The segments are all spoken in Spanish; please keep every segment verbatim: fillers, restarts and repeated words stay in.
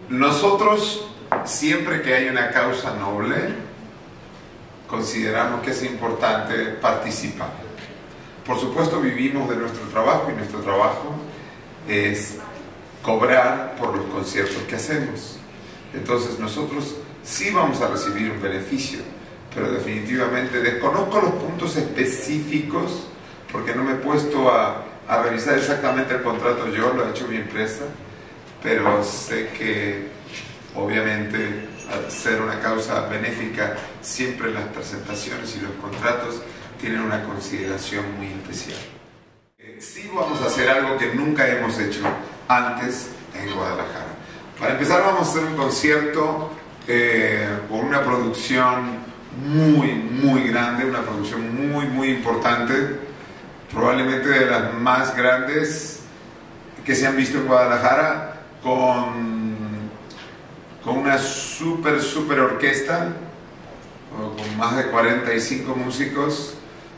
Nosotros, siempre que hay una causa noble, consideramos que es importante participar. Por supuesto, vivimos de nuestro trabajo y nuestro trabajo es cobrar por los conciertos que hacemos. Entonces nosotros sí vamos a recibir un beneficio, pero definitivamente desconozco los puntos específicos porque no me he puesto a, a revisar exactamente el contrato. Yo lo ha hecho mi empresa, pero sé que obviamente al ser una causa benéfica siempre las presentaciones y los contratos tienen una consideración muy especial. Eh, sí vamos a hacer algo que nunca hemos hecho antes en Guadalajara. Para empezar vamos a hacer un concierto eh, con una producción muy, muy grande, una producción muy, muy importante, probablemente de las más grandes que se han visto en Guadalajara, con, con una súper, súper orquesta, con más de cuarenta y cinco músicos,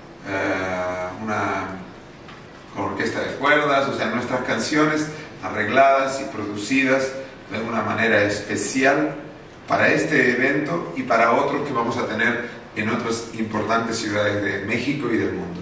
eh, una con orquesta de cuerdas, o sea, nuestras canciones arregladas y producidas de una manera especial para este evento y para otros que vamos a tener en otras importantes ciudades de México y del mundo.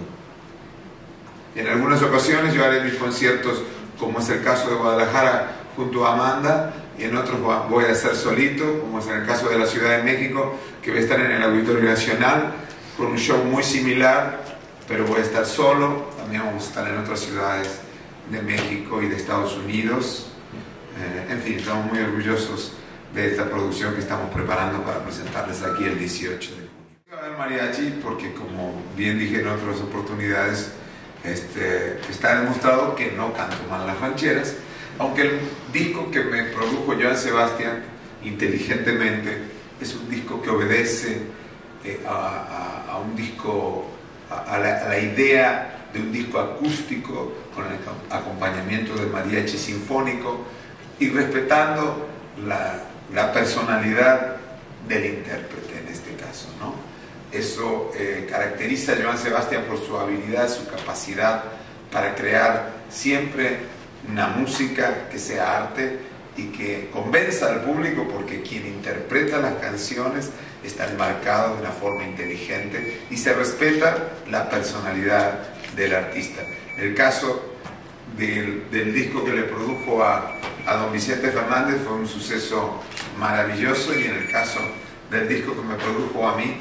En algunas ocasiones yo haré mis conciertos, como es el caso de Guadalajara, junto a Amanda, y en otros voy a hacer solito, como es en el caso de la Ciudad de México, que voy a estar en el Auditorio Nacional, con un show muy similar, pero voy a estar solo. También vamos a estar en otras ciudades de México y de Estados Unidos. Eh, en fin, estamos muy orgullosos de esta producción que estamos preparando para presentarles aquí el dieciocho de junio. Va a haber mariachi porque, como bien dije en otras oportunidades, este, está demostrado que no canto mal las rancheras, aunque el disco que me produjo Joan Sebastián inteligentemente es un disco que obedece eh, a, a, a un disco, a, a, la, a la idea de un disco acústico con el acompañamiento de mariachi sinfónico y respetando la, la personalidad del intérprete en este caso, ¿no? Eso eh, caracteriza a Joan Sebastián por su habilidad, su capacidad para crear siempre una música que sea arte y que convenza al público, porque quien interpreta las canciones está enmarcado de una forma inteligente y se respeta la personalidad del artista. El caso del, del disco que le produjo a, a don Vicente Fernández fue un suceso maravilloso, y en el caso del disco que me produjo a mí,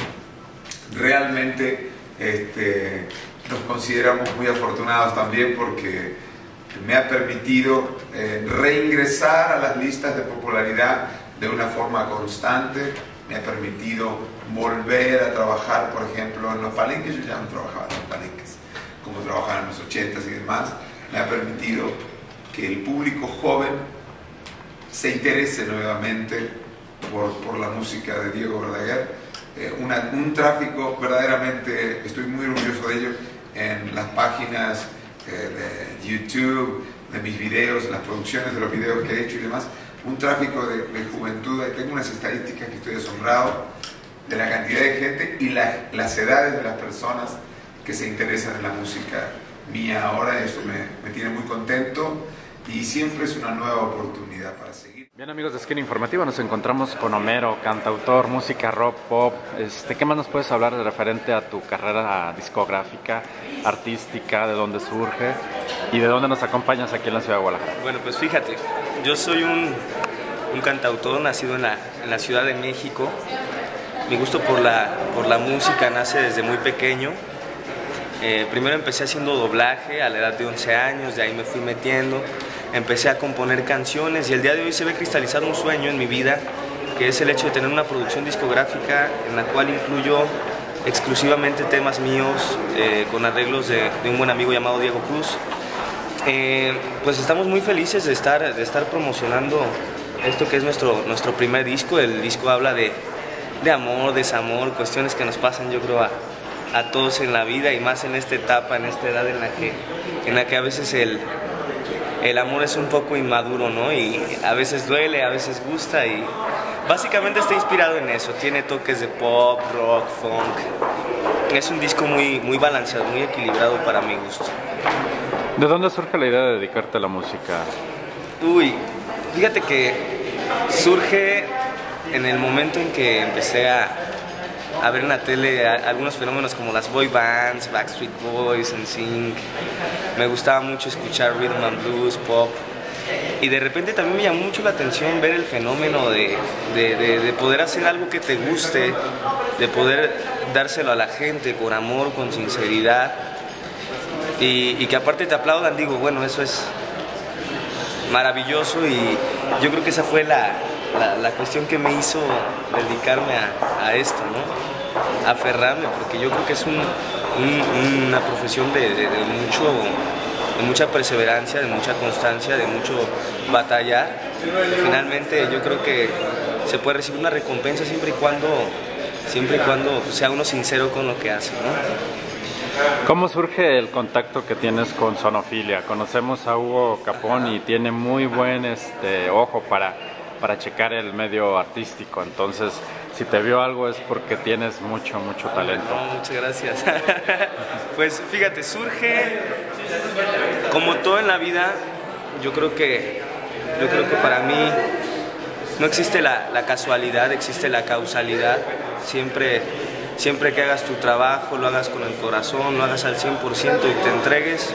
realmente este, nos consideramos muy afortunados también, porque me ha permitido eh, reingresar a las listas de popularidad de una forma constante, me ha permitido volver a trabajar, por ejemplo, en los palenques. Yo ya no trabajaba en los palenques como trabajaba en los ochentas y demás. Me ha permitido que el público joven se interese nuevamente por, por la música de Diego Verdaguer. Eh, una, un tráfico verdaderamente, estoy muy orgulloso de ello, en las páginas eh, de YouTube, de mis videos, las producciones de los videos que he hecho y demás, un tráfico de, de juventud. Tengo unas estadísticas que estoy asombrado de la cantidad de gente y la, las edades de las personas que se interesan en la música mía ahora. Eso me, me tiene muy contento y siempre es una nueva oportunidad para seguir. Bien, amigos de Esquina Informativa, nos encontramos con Homero, cantautor, música rock, pop. Este, ¿Qué más nos puedes hablar de referente a tu carrera discográfica, artística, de dónde surge y de dónde nos acompañas aquí en la ciudad de Guadalajara? Bueno, pues fíjate, yo soy un, un cantautor nacido en la, en la Ciudad de México. Mi gusto por la, por la música nace desde muy pequeño. Eh, primero empecé haciendo doblaje a la edad de once años, de ahí me fui metiendo, empecé a componer canciones, y el día de hoy se ve cristalizado un sueño en mi vida, que es el hecho de tener una producción discográfica en la cual incluyo exclusivamente temas míos, eh, con arreglos de, de un buen amigo llamado Diego Cruz. Eh, pues estamos muy felices de estar, de estar promocionando esto que es nuestro, nuestro primer disco. El disco habla de, de amor, desamor, cuestiones que nos pasan, yo creo, a a todos en la vida, y más en esta etapa, en esta edad en la que, en la que a veces el, el amor es un poco inmaduro, ¿no? Y a veces duele, a veces gusta, y básicamente está inspirado en eso. Tiene toques de pop, rock, funk. Es un disco muy, muy balanceado, muy equilibrado para mi gusto. ¿De dónde surge la idea de dedicarte a la música? Uy, fíjate que surge en el momento en que empecé a, a ver en la tele a, algunos fenómenos como las boy bands, Backstreet Boys, N Sync. Me gustaba mucho escuchar rhythm and blues, pop. Y de repente también me llamó mucho la atención ver el fenómeno de, de, de, de poder hacer algo que te guste, de poder dárselo a la gente con amor, con sinceridad, y, y que aparte te aplaudan. Digo, bueno, eso es maravilloso, y yo creo que esa fue la, la, la cuestión que me hizo dedicarme a, a esto, ¿no? Aferrarme, porque yo creo que es un, un, una profesión de, de, de mucho... de mucha perseverancia, de mucha constancia, de mucho batallar. Finalmente yo creo que se puede recibir una recompensa siempre y cuando, siempre y cuando sea uno sincero con lo que hace, ¿no? ¿Cómo surge el contacto que tienes con Sonofilia? Conocemos a Hugo Capón y tiene muy buen este, ojo para, para checar el medio artístico, entonces si te vio algo es porque tienes mucho, mucho talento. No, muchas gracias. Pues fíjate, surge como todo en la vida. Yo creo que, yo creo que para mí no existe la, la casualidad, existe la causalidad. Siempre, siempre que hagas tu trabajo, lo hagas con el corazón, lo hagas al cien por ciento y te entregues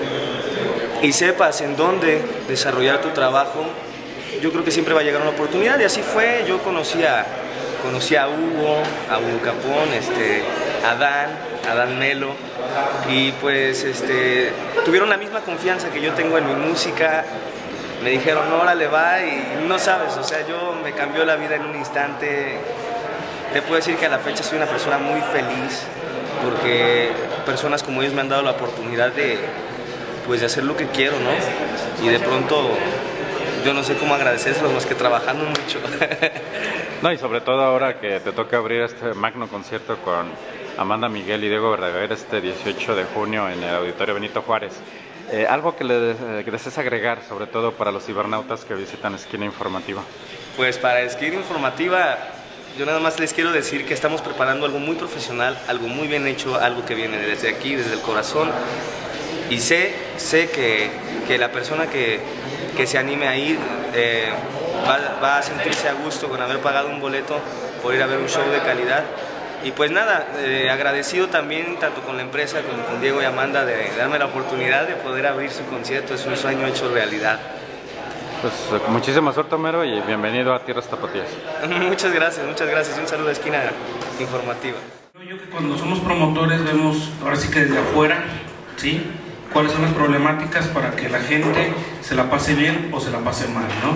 y sepas en dónde desarrollar tu trabajo, yo creo que siempre va a llegar una oportunidad, y así fue. Yo conocí a, conocí a Hugo, a Hugo Capón, este, a Dan, a Dan Melo, y pues este, tuvieron la misma confianza que yo tengo en mi música. Me dijeron, no, órale, va, y no sabes, o sea, yo me cambió la vida en un instante. Te puedo decir que a la fecha soy una persona muy feliz, porque personas como ellos me han dado la oportunidad de, pues, de hacer lo que quiero, ¿no? Y de pronto yo no sé cómo agradecérselos más que trabajando mucho. No, y sobre todo ahora que te toca abrir este magno concierto con Amanda Miguel y Diego Verdaguer este dieciocho de junio en el Auditorio Benito Juárez. Eh, algo que le eh, que desees agregar, sobre todo para los cibernautas que visitan Esquina Informativa. Pues para Esquina Informativa, yo nada más les quiero decir que estamos preparando algo muy profesional, algo muy bien hecho, algo que viene desde aquí, desde el corazón. Y sé, sé que, que la persona que, que se anime a ir eh, va, va a sentirse a gusto con haber pagado un boleto por ir a ver un show de calidad. Y pues nada, eh, agradecido también tanto con la empresa como con Diego y Amanda de, de darme la oportunidad de poder abrir su concierto. Es un sueño hecho realidad. Pues muchísima suerte, Homero, y bienvenido a Tierras Tapatías. Muchas gracias, muchas gracias. Un saludo a Esquina Informativa. Yo que cuando somos promotores vemos, ahora sí que desde afuera, ¿sí?, cuáles son las problemáticas para que la gente se la pase bien o se la pase mal, ¿no?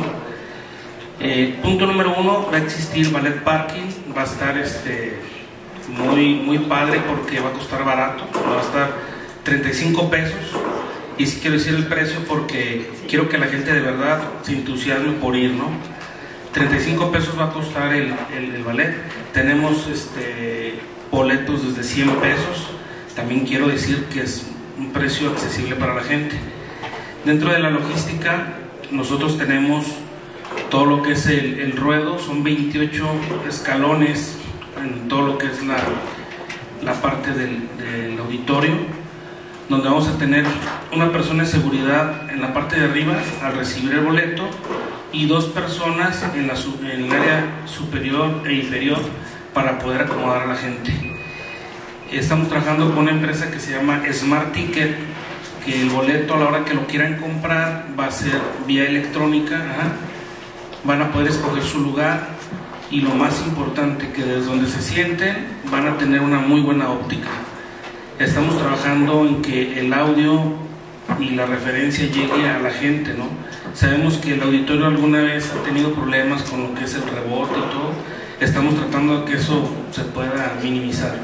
Eh, punto número uno, va a existir ballet parking, va a estar este, muy, muy padre porque va a costar barato, va a estar treinta y cinco pesos. Y sí quiero decir el precio porque quiero que la gente de verdad se entusiasme por ir, ¿no? treinta y cinco pesos va a costar el, el, el ballet. Tenemos este, boletos desde cien pesos. También quiero decir que es un precio accesible para la gente. Dentro de la logística, nosotros tenemos todo lo que es el, el ruedo. Son veintiocho escalones en todo lo que es la, la parte del, del auditorio, donde vamos a tener una persona de seguridad en la parte de arriba al recibir el boleto y dos personas en, la, en el área superior e inferior para poder acomodar a la gente. Estamos trabajando con una empresa que se llama Smart Ticket, que el boleto a la hora que lo quieran comprar va a ser vía electrónica, ajá. Van a poder escoger su lugar y lo más importante, que desde donde se sienten van a tener una muy buena óptica. Estamos trabajando en que el audio y la referencia llegue a la gente, ¿no? Sabemos que el auditorio alguna vez ha tenido problemas con lo que es el rebote y todo. Estamos tratando de que eso se pueda minimizar.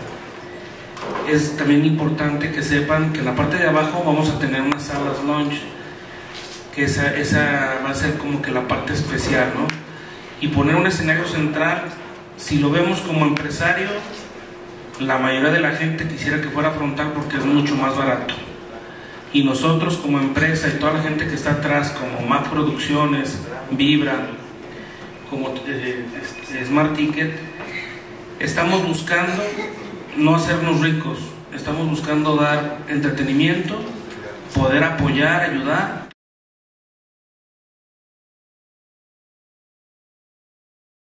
Es también importante que sepan que en la parte de abajo vamos a tener unas salas lounge, que esa, esa va a ser como que la parte especial, ¿no? Y poner un escenario central, si lo vemos como empresario, la mayoría de la gente quisiera que fuera frontal porque es mucho más barato. Y nosotros como empresa y toda la gente que está atrás, como Mac Producciones, Vibra, como eh, Smart Ticket, estamos buscando no hacernos ricos, estamos buscando dar entretenimiento, poder apoyar, ayudar